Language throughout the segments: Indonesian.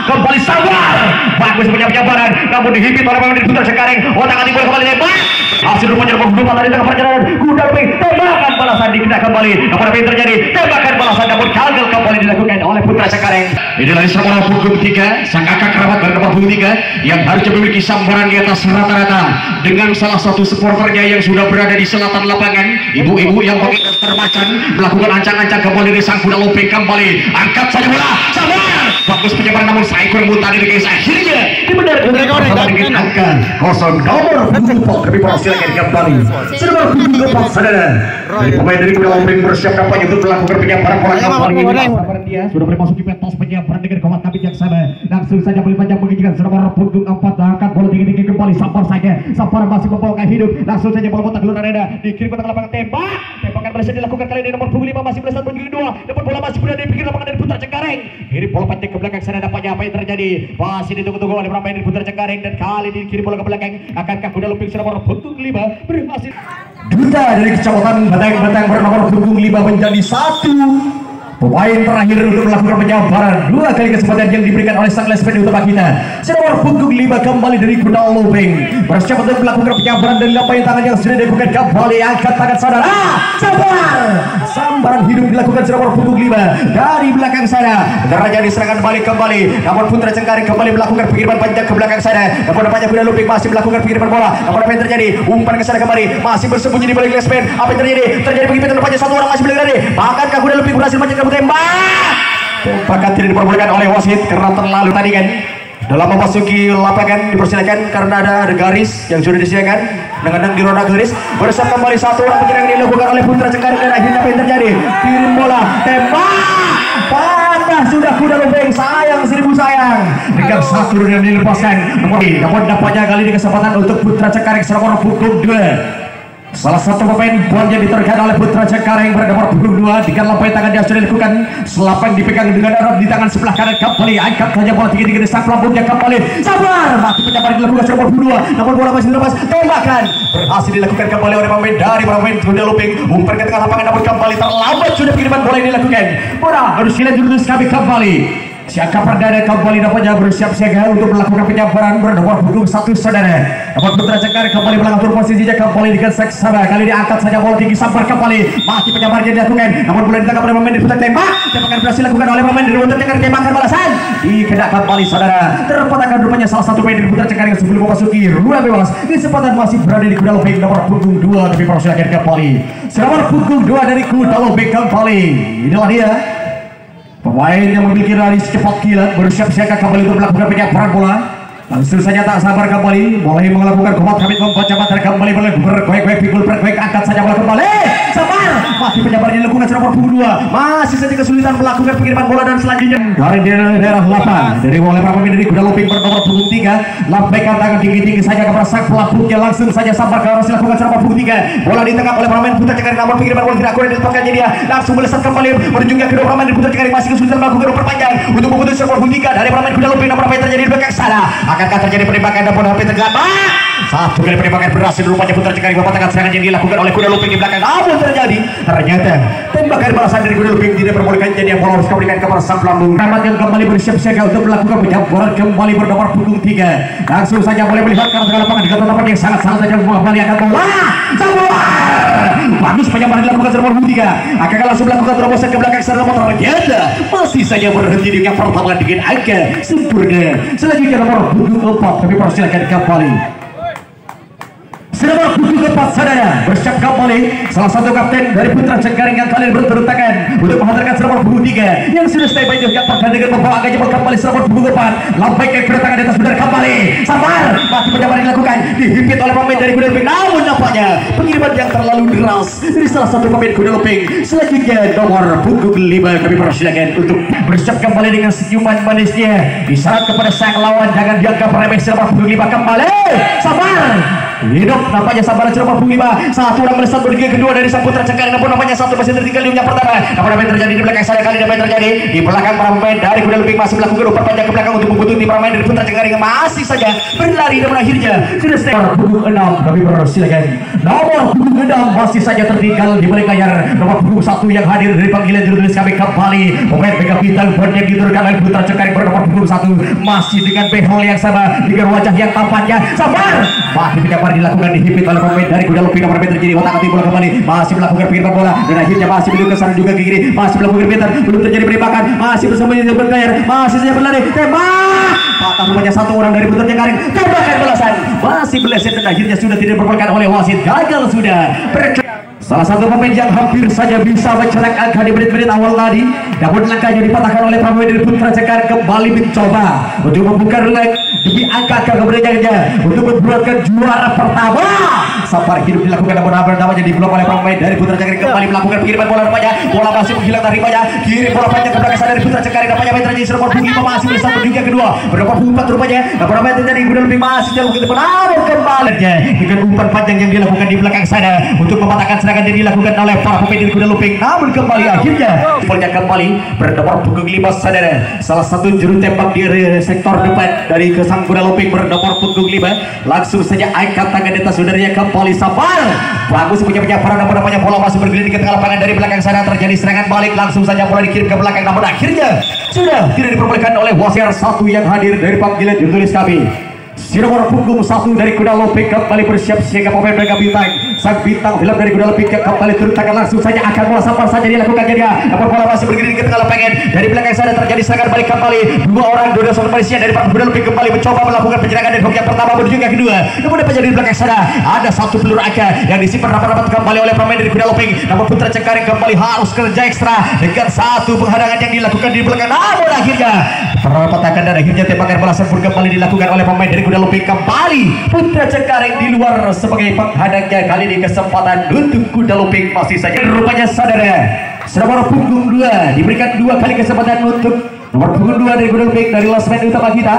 kembali sabar. Bagus punya penyabaran, namun dihimpit oleh pemain Putra Cengkareng. Otak hati bola kembali tembak. Hasil rupanya berubah dari tengah perjalanan. Kuda Luping tembakan balasan dikenakan kembali. Namun apa yang terjadi? Tembakan balasan namun gagal kembali dilakukan oleh Putra Cengkareng. Inilah serangan punggung 3 sang kakak kerabat bernomor punggung 3 yang harusnya memiliki sambaran di atas rata-rata dengan salah satu supporternya yang sudah berada di selatan lapangan. Ibu-ibu yang pakai daster macan melakukan ancang-ancang kembali dari sang Kuda Luping kembali. Angkat saja bola. Sabar. Bagus penyebaran namun seekor muntah dari guys akhirnya dibenarkan dengan angka kosong nomor 4 tapi persilakan kembali nomor 4 saudara dari pemain dari Kuda Luping bersiap nampaknya untuk melakukan penyebaran bola kembali dia sudah boleh masuk di pentas penyebaran dengan komat tapi yang sama langsung saja boleh panjang mengizinkan nomor punggung 4 angkat bola tinggi-tinggi kembali sabar saja sabar masih membawakan hidup langsung saja bola kotak keluar arena dikirim ke tengah lapangan tembakan berhasil dilakukan kali ini nomor punggung 5 masih berhasil punggung 2 dapat bola masih berada di pinggir lapangan dari Putra Cengkareng kirim bola panjang ke belakang sana nampaknya apa yang terjadi masih ditunggu-tunggu oleh pemain dari Putra Cengkareng dan kali ini dikirim bola ke belakang akankah Kuda Luping nomor punggung 5 berhasil duta dari kecamatan Batang bernomor punggung 5 menjadi 1 pemain terakhir untuk melakukan penyabaran 2 kali kesempatan yang diberikan oleh sang lespen utama kita nomor punggung 5 kembali dari Kuda Luping bersiap untuk melakukan penyabaran dari lapangan tangan yang sudah dilakukan kembali angkat tangan saudara sabar sambaran hidup dilakukan nomor punggung 5 dari belakang sana terjadi serangan balik kembali namun Putra Cengkareng kembali melakukan pengiriman panjang ke belakang sana namun nampaknya Kuda Luping masih melakukan pengiriman bola namun apa yang terjadi umpan ke sana kembali masih bersembunyi di balik lespen apa yang terjadi pengiriman nampaknya satu orang masih berada akankah Kuda Luping berhasil mencetak tembak tembakan tidak diperbolehkan oleh wasit karena terlalu tadi kan dalam memasuki lapangan dipersilakan karena ada garis yang sudah disediakan dengan di roda garis bersama kembali satu orang penyerang dilakukan oleh Putra Cengkareng dan akhirnya apa yang terjadi kirim bola tembak patah sudah Kuda Luping sayang seribu sayang dengan satu yang dilepaskan namun dapatnya kali ini kesempatan untuk Putra Cengkareng nomor punggung 2 salah satu pemain bola yang diterkan oleh Putra Cengkareng bernomor punggung 2 dengan lapangan tangan yang sudah dilakukan selapang dipegang dengan erat di tangan sebelah kanan kembali angkat saja bola tinggi-tinggi di sang pelabuhnya kembali sabar masih penyabaran dilakukan nomor punggung 2 namun bola masih terlepas tembakan berhasil dilakukan kembali oleh pemain Kuda Luping umpan ke tengah lapangan namun kembali terlambat sudah pengiriman bola ini dilakukan bola harus dilanjutkan kembali siaka perdana kembali dapatnya bersiap siaga untuk melakukan penyabaran bernomor punggung 1 saudara dapat Putra Cengkareng kembali mengatur posisinya kembali dengan seksama kali ini angkat saja bola tinggi sambar kembali masih penyabaran yang dilakukan namun bola ditangkap oleh pemain di Putra tembakan berhasil dilakukan oleh pemain di Putra Cengkareng tembakan balasan dikenakan kembali saudara terpatahkan rupanya salah satu pemain di Putra Cengkareng sebelum memasuki ruang bebas kesempatan masih berada di Kuda Luping nomor punggung 2 tapi persilakan kembali nomor punggung 2 dari Kuda Luping kembali inilah dia pemain yang memiliki lari secepat kilat bersiap siaga kembali untuk melakukan penyabaran bola langsung saja tak sabar kembali mulai melakukan komat kami membaca materi kembali bergoyek-goyek pikul bergoyek angkat saja bola kembali sabar masih penyabaran dilakukan nomor punggung 2 masih saja kesulitan melakukan pengiriman bola dan selanjutnya dari daerah 8 dari oleh para pemain dari Kuda Luping bernomor punggung 3 lambaikan tangan tinggi-tinggi saja kepada sang pelabuhnya langsung saja sabar kalau masih lakukan nomor punggung 3 bola ditangkap oleh pemain Putra Cengkareng namun pengiriman bola tidak akurat ditempatkannya dia langsung melesat kembali menuju ke kedua pemain Putra Cengkareng masih kesulitan melakukan perpanjang untuk memutus nomor punggung 3 dari pemain Kuda Luping namun apa yang terjadi di belakang sana akankah terjadi penembakan dan bola tergambang satu kali penembakan berhasil rupanya Putra Cengkareng mematakan serangan yang dilakukan oleh Kuda Luping di belakang namun ternyata tembakan balasan dari Kuda Luping tidak diperbolehkan jadi yang bola harus diberikan kepada sang pelambung Rahmat yang kembali bersiap siaga untuk melakukan penyabaran kembali bernomor punggung 3 langsung saja boleh melihat ke tengah lapangan dengan lapangan yang sangat saja kembali akan bola bagus penyabaran dilakukan nomor punggung 3 akan langsung melakukan terobosan ke belakang secara ternyata masih saja berhenti dengan pertama dengan angka sempurna selanjutnya nomor punggung 4 tapi persilakan kembali nomor punggung 4 saudara bersiap kembali salah satu kapten dari Putra Cengkareng yang kalian berturut tangan untuk menghantarkan nomor punggung 3 yang sudah stay by juga pertandingan membawa angka jempol kembali nomor punggung 4 lambaikan kedatangan di atas benar kembali sabar masih penyabaran dilakukan dihimpit oleh pemain dari Kuda Luping namun nampaknya pengiriman yang terlalu deras dari salah satu pemain Kuda Luping selanjutnya nomor punggung 5 kami persilakan untuk bersiap kembali dengan senyuman manisnya isyarat kepada sang lawan jangan dianggap remeh nomor punggung 5 kembali sabar hidup nampaknya Sabar coba Bima, satu orang melesat berliga kedua dari sang Putra Cengkareng, namun nampaknya satu masih tertinggal di yang pertama. Namun apa yang terjadi di belakang saya kali ini, apa yang terjadi di belakang para pemain dari Kuda Lumping masih melakukan umpan panjang ke belakang untuk membutuhkan para pemain dari Putra Cengkareng yang masih saja berlari dan akhirnya sudah step punggung 6 kami bersilakan. Nomor punggung 6 masih saja tertinggal di balik layar. Nomor punggung 1 yang hadir dari panggilan juru tulis kami kembali pemain Mega Bintang yang diturunkan oleh Putra Cengkareng bernomor punggung 1 masih dengan behel yang sama, dengan wajah yang tampannya Sabar masih penyambar dilakukan dihipit oleh pemain dari Kuda Lumping. Nomor meter jadi otak atik bola kembali masih melakukan pengiriman bola dan akhirnya masih menuju ke sana juga ke kiri, masih melakukan meter belum terjadi penembakan, masih bersama dengan berlayar, masih saja berlari tembak patah rupanya satu orang dari Putra Cengkareng, tembakan belasan masih meleset dan akhirnya sudah tidak diperbolehkan oleh wasit, gagal sudah. Salah satu pemain yang hampir saja bisa mencetak angka di menit-menit awal tadi, namun langkahnya dipatahkan oleh pemain dari Putra Cengkareng kembali mencoba untuk membuka leg di angka keberaniannya untuk membuatkan juara pertama. Sabar hidup dilakukan namun namanya diblok oleh pemain dari Putra Cengkareng, kembali melakukan pengiriman bola rupanya, bola masih menghilang dari rupanya, kirim bola panjang ke belakang dari Putra Cengkareng, rupanya main terjadi nomor punggung 5 masih bersatu juga kedua bernomor punggung 4 rupanya, namun apa yang terjadi Kuda Lumping masih jauh ke depan, namun kembali dengan umpan panjang yang dilakukan di belakang sana untuk mematahkan serangan yang dilakukan oleh para pemain dari Kuda Lumping, namun kembali akhirnya bolanya kembali bernomor punggung 5 saudara, salah satu juru tembak di sektor depan dari kesang Kuda Lumping bernomor punggung 5 langsung saja angkat tangan di atas saudaranya kembali Sabar bagus punya penyabaran, namun namanya bola masih bergulir di tengah lapangan dari belakang sana terjadi serangan balik, langsung saja bola dikirim ke belakang, namun akhirnya sudah tidak diperbolehkan oleh wasit satu yang hadir dari panggilan juru tulis kami. Si nomor punggung 1 dari Kuda Lumping kembali bersiap siaga pemain Mega Bintang, sang bintang film dari Kuda Lumping kembali turun tangan, langsung saja akan bola Sabar saja dilakukannya dia, namun bola masih bergulir di tengah lapangan dari belakang sana terjadi serangan balik kembali, dua orang dua satu Malaysia dari Kuda Lumping kembali mencoba melakukan penyerangan dari yang pertama menuju yang kedua, namun dapat jadi di belakang sana ada satu peluru angka yang disimpan rapat-rapat kembali oleh pemain dari Kuda Lumping, namun Putra Cengkareng kembali harus kerja ekstra dengan satu penghadangan yang dilakukan di belakang, namun akhirnya perapatan dan akhirnya tembakan balasan pun kembali dilakukan oleh pemain dari Kuda Lumping, kembali Putra Cengkareng di luar sebagai penghadangnya kali ini kesempatan untuk Kuda Lumping masih saja rupanya saudara nomor punggung 2 diberikan 2 kali kesempatan untuk nomor punggung 2 dari Kuda Lumping dari losmen utama kita.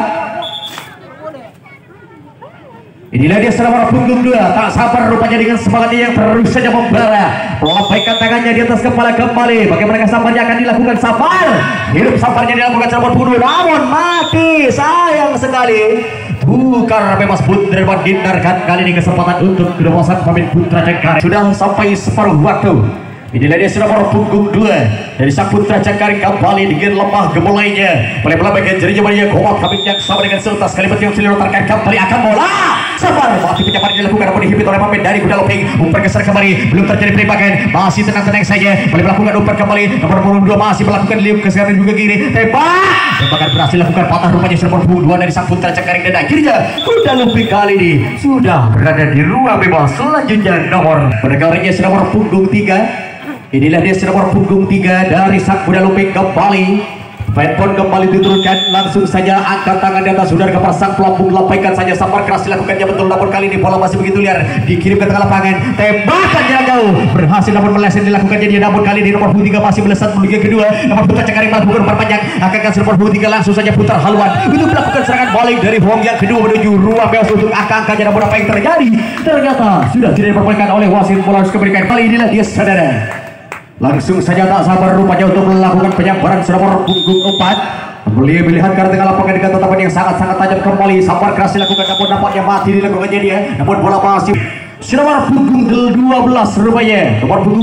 Inilah dia nomor punggung 2, tak sabar rupanya dengan semangatnya yang terus saja membara, melambaikan tangannya di atas kepala kembali. Bagaimana sabarnya akan dilakukan Sabar, hidup sabarnya dilakukan nomor punggung 2, namun mati sayang sekali. Bukar bebas Bundar menghindarkan kali ini kesempatan untuk kedewasan pemain Putra Cengkareng. Sudah sampai separuh waktu. Inilah dia nomor punggung 2 dari sang Putra Cengkareng kembali dengan lemah gemulainya. Bola bagian jarinya Maria Komot kambing yang sama dengan sertas kalimat yang dilontarkan kembali akan bola. Sabar masih penyabaran dilakukan namun dihipit oleh pemain dari Kuda Lumping. Umpan geser kembali, belum terjadi penembakan, masih tenang-tenang saja. Boleh melakukan umpan kembali. Nomor punggung 2 masih melakukan liuk geseran juga kiri. Tembak. Tembakan berhasil dilakukan patah rupanya nomor punggung 2 dari sang Putra Cengkareng dan akhirnya Kuda Lumping kali ini sudah berada di ruang bebas. Selanjutnya nomor bergawainya nomor punggung 3. Inilah dia nomor punggung 3 dari sang Kuda Lumping kembali. Handphone kembali diturunkan, langsung saja angkat tangan di atas saudara kepada sang pelampung, lampaikan saja Sabar keras dilakukannya betul, namun kali ini bola masih begitu liar, dikirim ke tengah lapangan, tembakan jarak jauh berhasil namun meleset dilakukannya dia, namun kali ini nomor punggung 3 masih melesat menuju yang kedua. Nomor Putra Cengkareng melakukan umpan panjang, akan nomor punggung 3 langsung saja putar haluan untuk melakukan serangan balik dari Hong yang kedua menuju ruang bebas untuk angka-angkanya, namun apa yang terjadi ternyata sudah tidak diperbolehkan oleh wasit, bola harus diberikan. Kali inilah dia saudara langsung saja tak sabar rupanya untuk melakukan penyabaran nomor punggung 4. Beliau melihat karena tengah lapangan dengan tatapan yang sangat-sangat tajam kembali. Sabar keras dilakukan namun nampaknya mati dilakukannya dia, namun bola masih nomor punggung 12 rupanya. Nomor punggung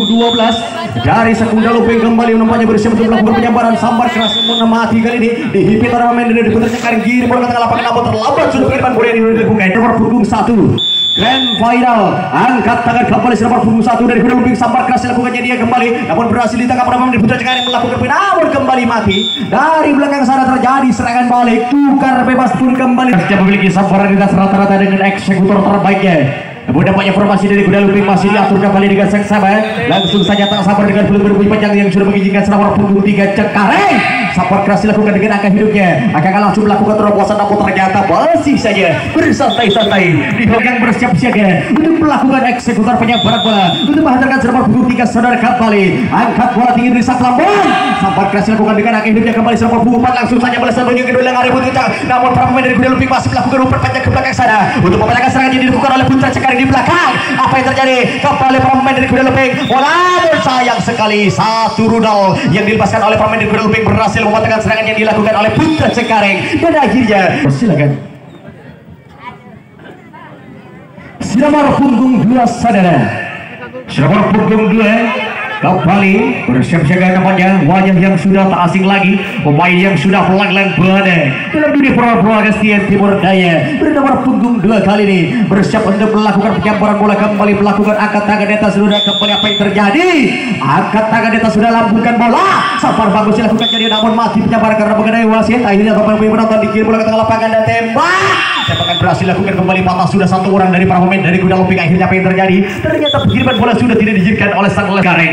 12 dari Kuda Lumping kembali nampaknya bersiap untuk melakukan penyabaran. Sabar keras namun mati kali ini dihipit oleh pemain dari Putra Cengkareng, kiri bola ke tengah lapangan namun terlambat sudah pengiriman bola yang dilakukan. Nomor punggung 1 Grand Final, angkat tangan kembali nomor punggung 1 dari Kuda Lumping. Sabar keras dilakukannya dia kembali, namun berhasil ditangkap oleh pemain Putra Cengkareng melakukan namun kembali mati. Dari belakang sana terjadi serangan balik, tukar bebas pun kembali. Dia memiliki sabaran di atas rata-rata dengan eksekutor terbaiknya. Namun dampaknya formasi dari kuda lumping masih diatur kembali dengan seksama. Langsung saja tak sabar dengan belum berbunyi panjang yang sudah mengizinkan serangan punggung 3 Cengkareng. Support keras dilakukan dengan angka hidupnya. Akan langsung melakukan terobosan, namun ternyata masih saja bersantai-santai di yang bersiap siaga untuk melakukan eksekutor penyebaran bola untuk menghantarkan serangan punggung 3 saudara kembali. Angkat bola tinggi dari sak lambung. Support keras dilakukan dengan angka hidupnya kembali serangan punggung 4 langsung saja balasan menuju kedua lengan ribut kencang. Namun para pemain dari kuda lumping masih melakukan umpan panjang ke belakang sana untuk memenangkan serangan yang dilakukan oleh Putra Cengkareng di belakang. Apa yang terjadi? Kembali para pemain dari kuda lumping. Bola sayang sekali satu rudal yang dilepaskan oleh pemain dari kuda lumping berhasil mematahkan serangan yang dilakukan oleh Putra Cengkareng dan akhirnya silakan. Nomor punggung 2 saudara. Nomor punggung 2 kembali bersiap siaga namanya, wajah yang sudah tak asing lagi, pemain yang sudah pelan-pelan berada dalam dunia pro Agustin Timur Daya. Bernomor punggung 2 kali ini bersiap untuk melakukan penyamparan bola, kembali melakukan angkat tangan di atas. Sudah kembali apa yang terjadi? Angkat tangan di atas, sudah lambungkan bola. Sabar bagus dilakukan jadi, namun mati penyamparan karena mengenai wasit. Akhirnya pemain penonton dikirim bola ke tengah lapangan dan tembak. Tembakan berhasil dilakukan kembali, patah sudah satu orang dari para pemain dari kuda lumping. Akhirnya apa yang terjadi? Ternyata pengiriman bola sudah tidak diizinkan oleh sang Cengkareng.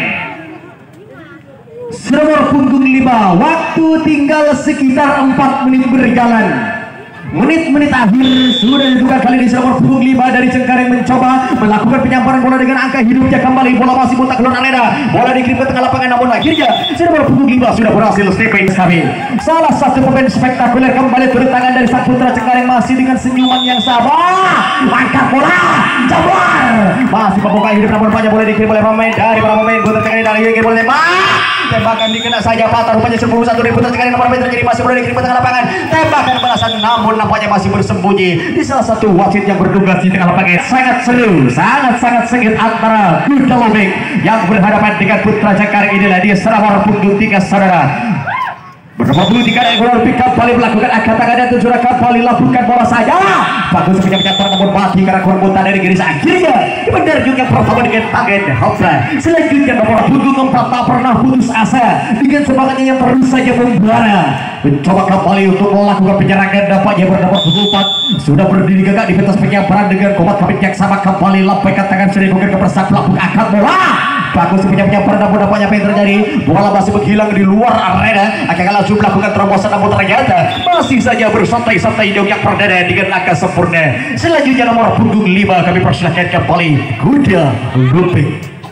Nomor punggung 5, waktu tinggal sekitar 4 menit berjalan. Menit-menit akhir sudah diduga kali ini nomor punggung 5 dari Cengkareng mencoba melakukan penyamparan bola dengan angka hidupnya kembali. Bola masih muntah keluar arena, bola dikirim ke tengah lapangan, namun akhirnya nomor punggung 5 sudah berhasil stepping kami. Salah satu pemain spektakuler kembali turun tangan dari sang Putra Cengkareng masih dengan senyuman yang sabar. Angkat bola, jabar, masih membuka hidup, namun banyak bola dikirim oleh pemain dari para pemain Putra Cengkareng dan akhirnya bola tembak. Tembakan dikena saja, patah rupanya 11 dari Putra Cengkareng. Nomor meter jadi masih boleh dikirim ke tengah lapangan. Tembakan balasan namun nampaknya masih bersembunyi di salah satu wasit yang bertugas di tengah lapangan. Sangat seru, sangat sengit antara kuda lumping yang berhadapan dengan Putra Cengkareng. Inilah dia nomor punggung 3 saudara. Bernomor punggung 3 dari kuda lumping kembali melakukan angkat tangan dan sudah kembali lakukan bola saja. Bagus penyampaian, namun mati karena korban dari garis. Akhirnya menerjun yang pertama dengan tangan Hafsa. Selanjutnya nomor punggung 4 tak pernah putus asa dengan semangatnya yang terus saja membara, mencoba kembali untuk melakukan penyerangan. Dampaknya bernomor punggung 4 sudah berdiri gagak di atas penyamparan dengan komat kapit yang sama, kembali lampaikan tangan sering ke persat pelaku angkat bola. Bagus penyampaian, namun dampaknya apa yang terjadi? Bola masih menghilang di luar arena. Akan langsung melakukan terobosan, namun ternyata masih saja bersantai-santai yang perdana dengan angka sempurna. Selanjutnya nomor punggung 5 kami persilahkan kembali kuda lumping.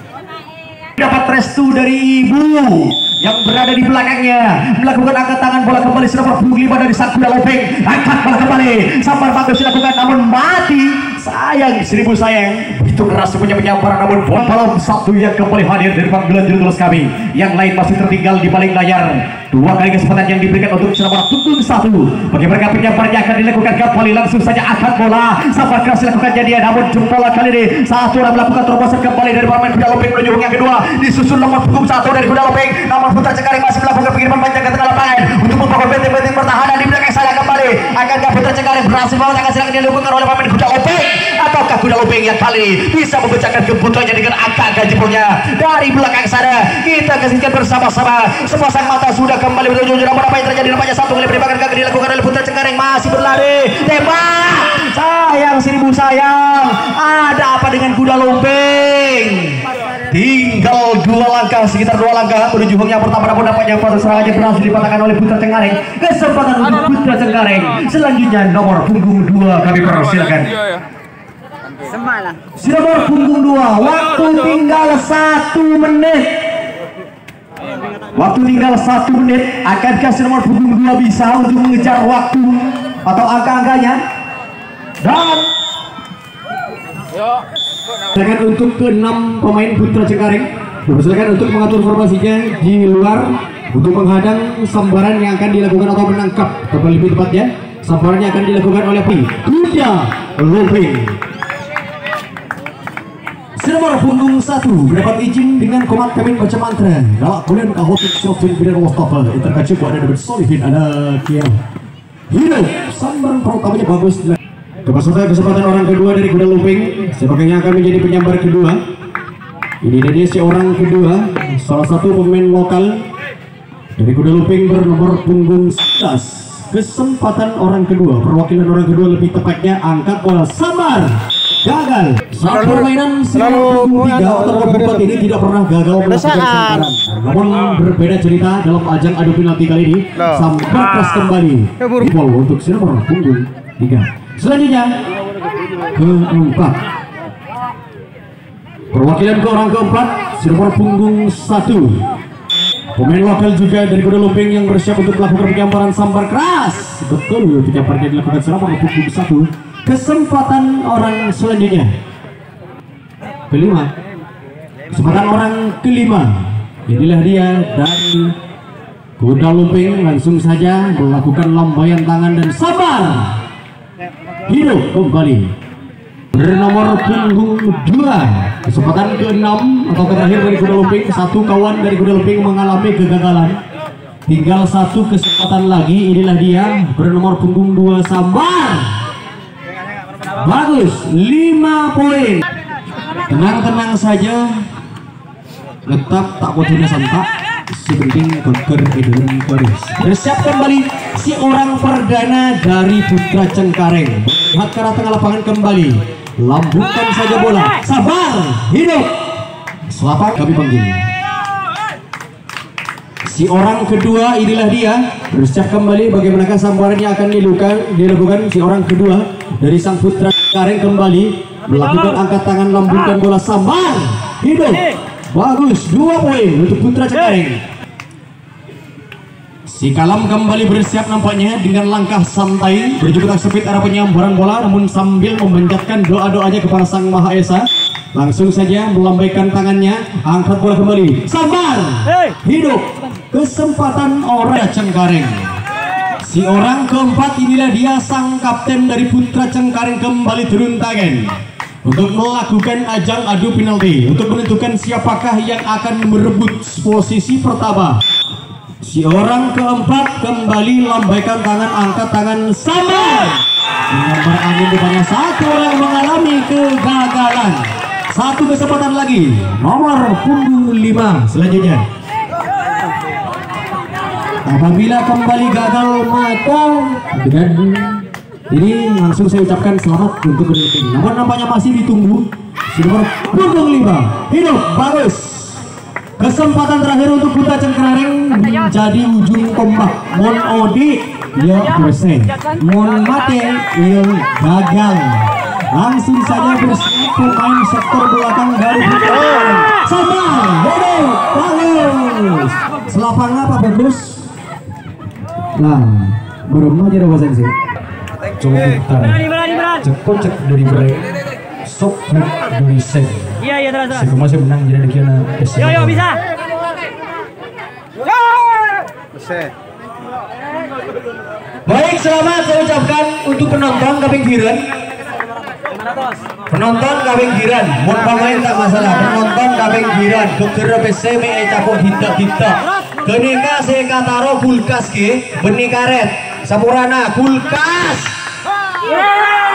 Dapat restu dari ibu yang berada di belakangnya, melakukan angkat tangan, bola kembali nomor punggung 5 dari sang kuda lumping. Angkat bola kembali, sabar bagus dilakukan, namun mati. Sayang, 1000 sayang, begitu keras punya penyamparan, namun bola satu yang kembali hadir dari panggilan jurus kami. Yang lain masih tertinggal di balik layar. 2 kali kesempatan yang diberikan untuk nomor punggung 1. Bagaimana penyamparnya akan dilakukan kembali, langsung saja angkat bola, sabar keras dilakukan jadi, namun jempol kali ini satu orang melakukan terobosan kembali dari pemain kuda lumping menuju yang kedua. Disusul nomor punggung 1 dari kuda lumping, namun Putra Cengkareng masih melakukan pengiriman panjang ke tengah lapangan untuk membangun benteng-benteng pertahanan di belakang saya kembali. Akankah Putra Cengkareng berhasil memenangkan serangan yang dilakukan oleh pemain kuda lumping, ataukah kuda lumping yang kali ini bisa memecahkan kebutuhannya dengan angka jempolnya dari belakang sana? Kita kasihkan bersama-sama. Sepasang mata sudah kembali menuju, namun apa yang terjadi? Nampaknya satu kali penembakan gagal dilakukan oleh Putra Cengkareng, masih berlari, tembak. Sayang, 1000 sayang, ada apa dengan kuda lumping? Tinggal 2 langkah, sekitar 2 langkah menuju yang pertama, namun dampaknya pada serangannya berhasil dipatahkan oleh Putra Cengkareng. Kesempatan untuk Putra Cengkareng. Selanjutnya nomor punggung 2 kami persilakan. Nomor punggung 2, waktu tinggal 1 menit. Waktu tinggal 1 menit. Akankah nomor punggung 2 bisa untuk mengejar waktu atau angka-angkanya? Dan silakan untuk ke-6 pemain Putra Cengkareng, silakan untuk mengatur formasinya di luar untuk menghadang sambaran yang akan dilakukan atau menangkap, atau lebih tepatnya sambaran yang akan dilakukan oleh kuda lumping. Nomor punggung 1 mendapat izin dengan komat kami baca mantra. Dalam bulan kahotik sofin bidan wastafel interkacip ada dengan solihin ada kiam hidup sambaran perutamanya bagus. Kepasutnya kesempatan orang kedua dari kuda lumping sebagai yang akan menjadi penyambar kedua. Ini dia si orang kedua, salah satu pemain lokal dari kuda lumping bernomor punggung 11. Kesempatan orang kedua, perwakilan orang kedua lebih tepatnya angkat bola, sabar gagal. Saat permainan selalu 3 atau keempat ini tidak pernah gagal melakukan sambaran. Namun berbeda cerita dalam ajang adu penalti kali ini. Sambar keras kembali. Ball untuk si nomor punggung 3. Selanjutnya keempat. Perwakilan ke orang keempat si nomor punggung 1. Pemain lokal juga dari Kuda Lumping yang bersiap untuk melakukan penyamparan sambar keras. Betul, penyamparan yang dilakukan selama punggung 1. Kesempatan orang selanjutnya kelima. Kesempatan orang kelima. Inilah dia dari Kuda Lumping, langsung saja melakukan lambaian tangan dan sabar. Hidup kembali. Bernomor punggung 2. Kesempatan ke-6 atau terakhir dari Kuda Lumping. Satu kawan dari Kuda Lumping mengalami kegagalan. Tinggal satu kesempatan lagi. Inilah dia bernomor punggung 2 Sambar. Bagus, 5 poin. Tenang-tenang saja. Tetap tak bocornya santak. Sepenting keker edun garis. Bersiap kembali si orang perdana dari Putra Cengkareng. Lihat ke arah tengah lapangan kembali. Lambungkan saja bola. Sabar, hidup. Selapak kami panggil. Si orang kedua inilah dia. Bersiap kembali bagaimanakah sambarannya akan dilakukan si orang kedua dari sang Putra Cengkareng kembali melakukan angkat tangan, lambungkan bola. Sabar, hidup. Bagus, 2 poin untuk Putra Cengkareng. Si Kalam kembali bersiap nampaknya dengan langkah santai menuju kotak sempit arah penyambaran bola, namun sambil memanjatkan doa-doanya kepada Sang Maha Esa. Langsung saja melambaikan tangannya, angkat bola kembali. Sabar, hidup. Kesempatan orang Cengkareng. Si orang keempat inilah dia sang kapten dari Putra Cengkareng kembali turun tangan untuk melakukan ajang adu penalti untuk menentukan siapakah yang akan merebut posisi pertama. Si orang keempat kembali lambaikan tangan, angkat tangan, sambar. Menyambar angin depannya, satu orang mengalami kegagalan. Satu kesempatan lagi, nomor punggung 5 selanjutnya. Apabila kembali gagal maka dengan ini langsung saya ucapkan selamat untuk Kuda Lumping. Namun nampaknya masih ditunggu si nomor punggung 5. Hidup, bagus. Kesempatan terakhir untuk Putra Cengkareng menjadi ujung tombak. Mon Odi ya bersen, Mon Mate yang gagal. Langsung saja bersiap pemain sektor belakang dari Putra Cengkareng. Sabar, hidup, bagus. Selapang apa bagus? Nah, belum aja bahasa sih. Coba putar. Cek dari break. Sok dari set. Iya terus. Saya masih menang jadi kena. Yo bisa. Baik, selamat saya ucapkan untuk penonton Kaping Giran. Penonton Kaping Giran, mau pemain tak masalah. Penonton Kaping Giran, keker PC me capok tidak. Kenika saya kataro kulkas ke, benih karet, sampurana kulkas.